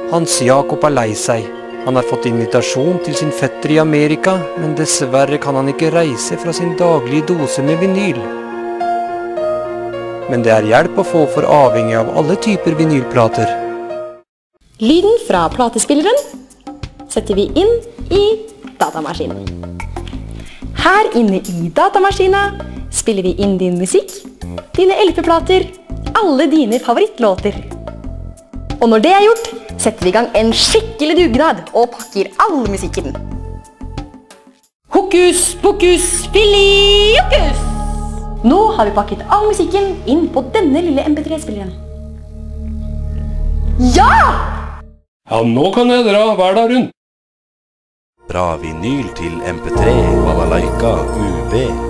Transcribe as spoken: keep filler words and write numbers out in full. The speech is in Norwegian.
Hans Jakob er lei seg. Han har fått invitasjon til sin fetter i Amerika, men dessverre kan han ikke reise fra sin daglige dose med vinyl. Men det er hjelp å få for avhengig av alle typer vinylplater. Lyden fra platespilleren setter vi inn i datamaskinen. Her inne i datamaskinen spiller vi inn din musikk, dine L P-plater, alle dine favorittlåter. Og når det er gjort, setter vi i gang en skikkelig dugnad og pakker all musikken. Hokus pokus filiokus! Nå har vi pakket all musikken inn på denne lille M P tre-spilleren. Ja! Ja, nå kan jeg dra hver dag rundt. Bra vinyl til M P tre, balalaika, U B.